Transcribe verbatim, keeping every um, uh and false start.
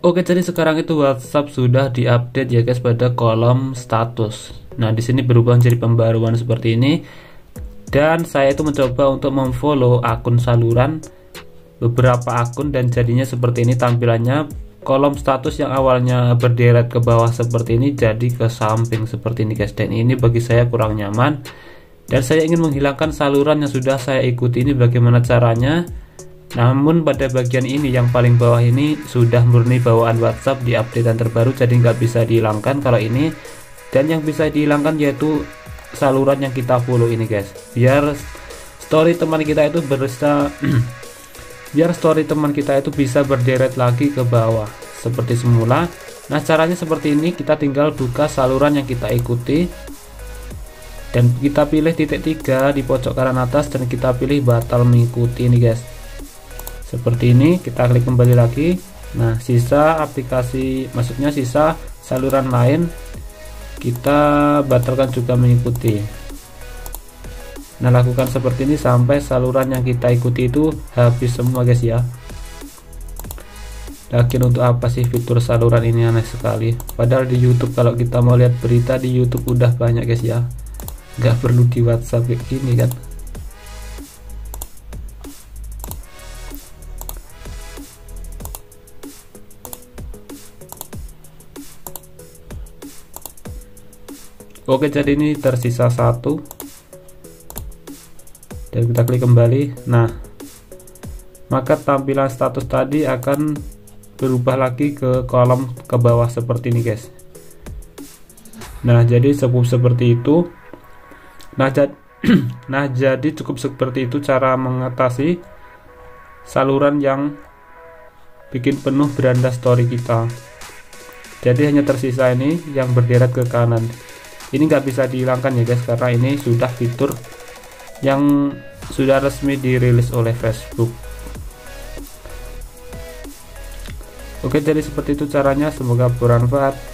Oke, jadi sekarang itu WhatsApp sudah diupdate ya guys pada kolom status. Nah, di sini berubah menjadi pembaruan seperti ini. Dan saya itu mencoba untuk memfollow akun saluran, beberapa akun, dan jadinya seperti ini tampilannya. Kolom status yang awalnya berderet ke bawah seperti ini jadi ke samping seperti ini guys. Dan ini bagi saya kurang nyaman. Dan saya ingin menghilangkan saluran yang sudah saya ikuti. Ini bagaimana caranya? Namun pada bagian ini yang paling bawah ini sudah murni bawaan WhatsApp di updatean terbaru, jadi nggak bisa dihilangkan kalau ini. Dan yang bisa dihilangkan yaitu saluran yang kita follow ini guys, biar story teman kita itu bisa biar story teman kita itu bisa berderet lagi ke bawah seperti semula. Nah, caranya seperti ini, kita tinggal buka saluran yang kita ikuti dan kita pilih titik tiga di pojok kanan atas dan kita pilih batal mengikuti ini guys. Seperti ini, kita klik kembali lagi. Nah, sisa aplikasi, maksudnya sisa saluran lain kita batalkan juga mengikuti. Nah, lakukan seperti ini sampai saluran yang kita ikuti itu habis semua guys ya. Lakin untuk apa sih fitur saluran ini, aneh sekali. Padahal di YouTube kalau kita mau lihat berita di YouTube udah banyak guys ya, nggak perlu di WhatsApp kayak gini kan. Oke, jadi ini tersisa satu dan kita klik kembali. Nah, maka tampilan status tadi akan berubah lagi ke kolom ke bawah seperti ini guys. Nah, jadi cukup seperti itu. Nah, jad nah jadi cukup seperti itu cara mengatasi saluran yang bikin penuh beranda story kita. Jadi hanya tersisa ini yang berderet ke kanan. Ini nggak bisa dihilangkan ya guys, karena ini sudah fitur yang sudah resmi dirilis oleh Facebook. Oke, jadi seperti itu caranya, semoga bermanfaat.